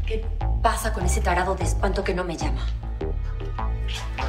¿Qué pasa con ese tarado de espanto que no me llama?